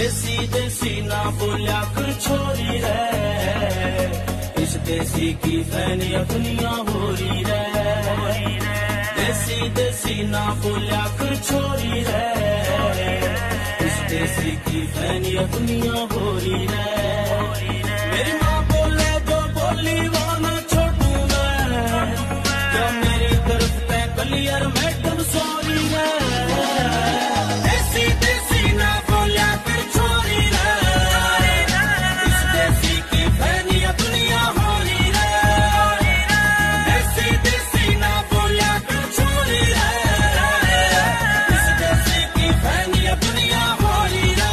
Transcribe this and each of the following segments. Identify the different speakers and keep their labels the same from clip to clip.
Speaker 1: देसी देसी ना बोलिया कर छोरी रे, इस देसी की फैनिया दुनिया हो रही रे। देसी देसी ना बोलिया कर छोरी रे, इस देसी की फैनिया दुनिया हो रही रे। मेरी माँ बोले जो बोली वो ना छोड़ू मैं, क्या मेरी तरफ पे क्लियर मैडम सॉरी रे। देसी देसी ना बोलिया कर छोरी रे, इस देसी की फैनिया दुनिया हो रही रे। देसी देसी ना बोलिया कर छोरी रे, इस देसी की फैनिया दुनिया हो रही रे।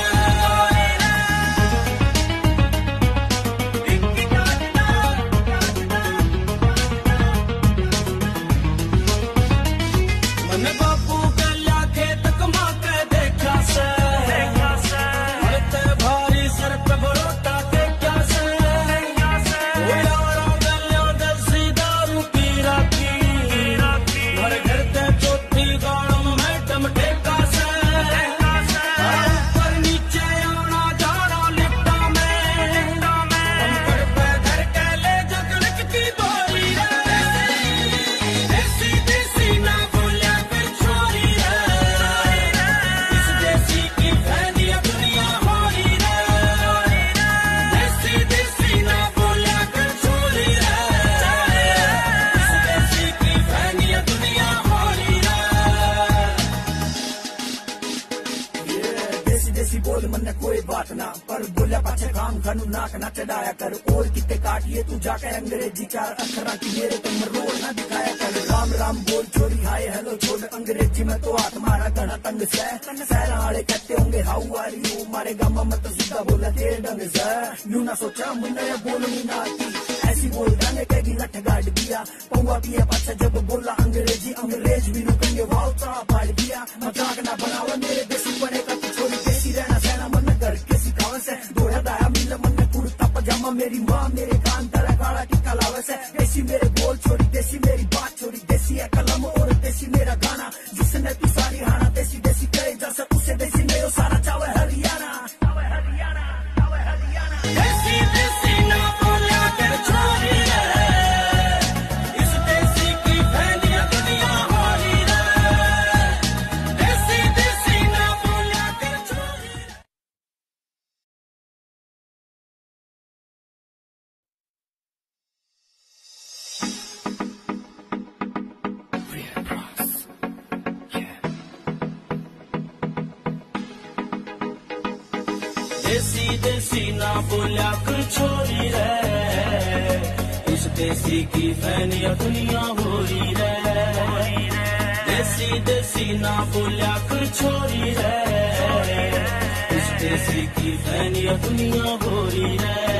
Speaker 1: मन बापू गल्या खेत कमा के देखा से, मरते भारी सर पे बरोटा देखा से। ओ यारा गल्या देसी दारू पी राखी, घर घर ते चौथी गाड़म मैडम टेका से। ऊपर नीचे आना जाना लिफ्टा में, कंकड़ पे घर के ले जगड़क की बोरी रे। देसी देसी ना बोलिया कर छोरी रे, इस देसी की फैनिया दुनिया हो रही रे। देसी देसी ना बोलिया कर छोरी रे, इस देसी की फैनिया दुनिया हो रही रे।
Speaker 2: देसी देसी बोल मन कोई बात ना, पर बोलिया पाछे काम खानू नाक ना चढ़ाया कर। और कितने काटिए तू जाके अंग्रेजी चार अक्षरा की मेरे तुम रोड ना दिखाया कर। राम राम बोल छोरी हाय हेलो छोड़ अंग्रेजी में तो हाथ मारा घना तंग से। सहरा वाले कहते होंगे हाउ आर यू, मारे गामा में तो सीधा बोला तेरे ढंग से। यूं ना सोचा मुन्ने बोलनी ना आती, ऐसी बोल गाने कहेगी लठ गाड़ दिया। पौवा पिया पाछा जब बोला अंग्रेजी, अंग्रेज भी रुकेंगे वाव चा पाड़ दिया। मजाक ना बनावा मेरे देसी बने का तू छोरी, देसी रहना सहना मन घर के सिखावे से। दोड़ा दाया मिल मन कुर्ता पजामा, मेरी माँ मेरे कान तला काला टिक्का लावे से। देसी मेरे बोल छोरी, देसी मेरी बात छोरी, देसी है कलम और देसी मेरा गाना। जिसने तू सारी हाना देसी देसी कहे जैसे उसे देसी नहीं सारा चावे हरियाणा।
Speaker 1: देसी देसी ना बोलिया कर छोरी रे, इस देसी की फैनिया दुनिया हो रही रे। देसी देसी ना बोलिया कर छोरी रे। देसी देसी ना बोलिया कर छोरी रे, इस देसी की फैनिया दुनिया हो रही रे। देसी देसी ना बोलिया कर छोरी रे, इस देसी की फैनिया दुनिया हो रही रे।